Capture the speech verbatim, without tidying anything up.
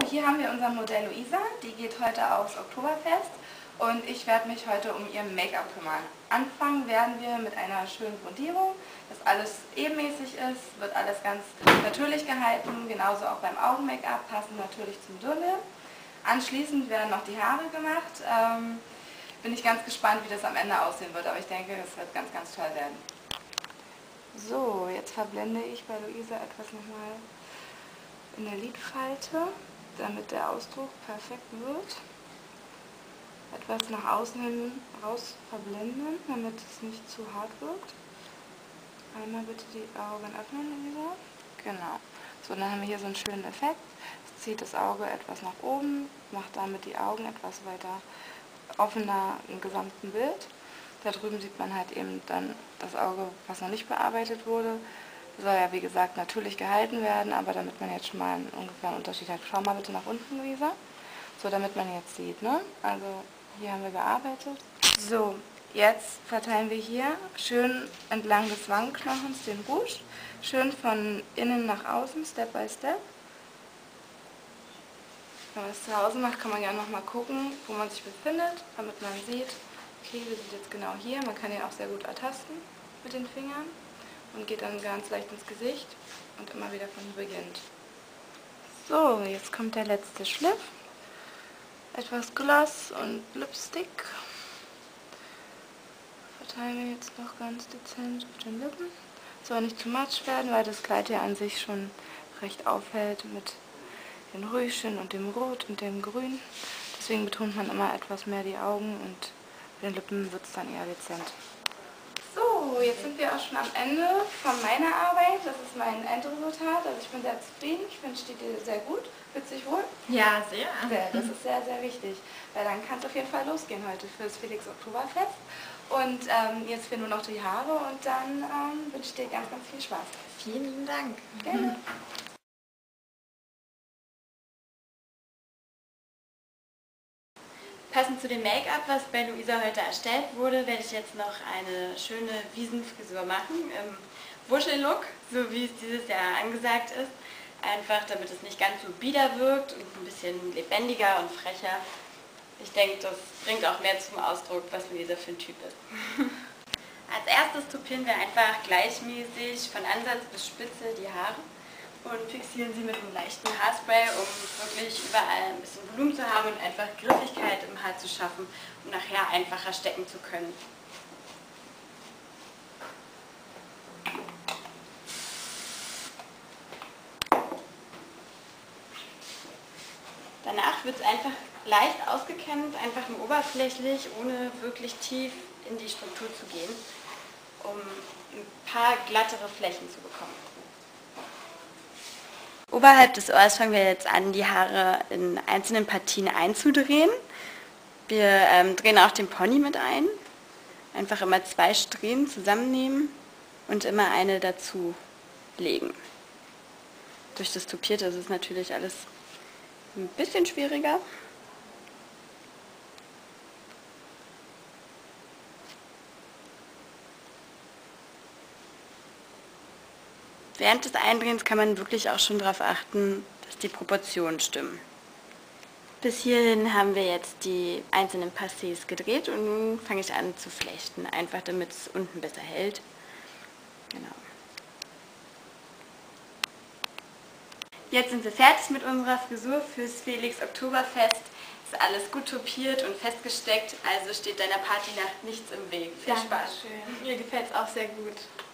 hier haben wir unser Modell Luisa, die geht heute aufs Oktoberfest und ich werde mich heute um ihr Make-up kümmern. Anfangen werden wir mit einer schönen Grundierung, dass alles ebenmäßig ist, wird alles ganz natürlich gehalten, genauso auch beim Augen-Make-up, passend natürlich zum Dirndl. Anschließend werden noch die Haare gemacht. Ähm, bin ich ganz gespannt, wie das am Ende aussehen wird, aber ich denke, es wird ganz, ganz toll werden. So, jetzt verblende ich bei Luisa etwas nochmal in der Lidfalte, damit der Ausdruck perfekt wird. Etwas nach außen hin raus verblenden, damit es nicht zu hart wirkt. Einmal bitte die Augen öffnen, Luisa. Genau. So, dann haben wir hier so einen schönen Effekt. Es zieht das Auge etwas nach oben, macht damit die Augen etwas weiter offener im gesamten Bild. Da drüben sieht man halt eben dann das Auge, was noch nicht bearbeitet wurde. Soll ja wie gesagt natürlich gehalten werden, aber damit man jetzt schon mal einen ungefähren Unterschied hat. Schau mal bitte nach unten, Luisa. So, damit man jetzt sieht, ne? Also hier haben wir gearbeitet. So, jetzt verteilen wir hier schön entlang des Wangenknochens den Rouge. Schön von innen nach außen, Step by Step. Wenn man es zu Hause macht, kann man ja noch mal gucken, wo man sich befindet, damit man sieht, okay, wir sind jetzt genau hier. Man kann ihn auch sehr gut ertasten mit den Fingern und geht dann ganz leicht ins Gesicht und immer wieder von beginnt. So, jetzt kommt der letzte Schliff. Etwas Gloss und Lipstick. Verteilen wir jetzt noch ganz dezent auf den Lippen. Soll nicht zu much werden, weil das Kleid ja an sich schon recht auffällt mit den Röschen und dem Rot und dem Grün. Deswegen betont man immer etwas mehr die Augen und bei den Lippen wird es dann eher dezent. So, jetzt sind wir auch schon am Ende von meiner Arbeit. Das ist mein Endresultat. Also ich bin sehr zufrieden. Ich finde, es steht dir sehr gut. Fühlst du dich wohl? Ja, sehr. sehr. Das ist sehr, sehr wichtig. Weil dann kann es auf jeden Fall losgehen heute fürs Felix Oktoberfest. Und ähm, jetzt fehlen nur noch die Haare und dann ähm, wünsche ich dir ganz, ganz viel Spaß. Vielen lieben Dank. Gerne. Passend zu dem Make-up, was bei Luisa heute erstellt wurde, werde ich jetzt noch eine schöne Wiesenfrisur machen im Wuschellook, so wie es dieses Jahr angesagt ist. Einfach, damit es nicht ganz so bieder wirkt und ein bisschen lebendiger und frecher. Ich denke, das bringt auch mehr zum Ausdruck, was Luisa für ein Typ ist. Als erstes tupieren wir einfach gleichmäßig von Ansatz bis Spitze die Haare und fixieren sie mit einem leichten Haarspray, um wirklich überall ein bisschen Volumen zu haben und einfach Griffigkeit im Haar zu schaffen, um nachher einfacher stecken zu können. Danach wird es einfach leicht ausgekämmt, einfach nur oberflächlich, ohne wirklich tief in die Struktur zu gehen, um ein paar glattere Flächen zu bekommen. Oberhalb des Ohrs fangen wir jetzt an, die Haare in einzelnen Partien einzudrehen. Wir ähm, drehen auch den Pony mit ein. Einfach immer zwei Strähnen zusammennehmen und immer eine dazu legen. Durch das Tupierte ist es natürlich alles ein bisschen schwieriger. Während des Eindrehens kann man wirklich auch schon darauf achten, dass die Proportionen stimmen. Bis hierhin haben wir jetzt die einzelnen Passés gedreht und nun fange ich an zu flechten, einfach damit es unten besser hält. Genau. Jetzt sind wir fertig mit unserer Frisur fürs Felix Oktoberfest. Ist alles gut tupiert und festgesteckt, also steht deiner Partynacht nichts im Weg. Viel Spaß. Dankeschön. Mir gefällt es auch sehr gut.